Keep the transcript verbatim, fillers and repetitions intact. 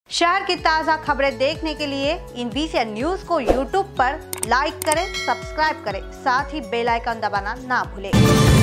शहर की ताज़ा खबरें देखने के लिए इन वीसीएन न्यूज़ को यूट्यूब पर लाइक करें, सब्सक्राइब करें, साथ ही बेल आइकन दबाना ना भूलें।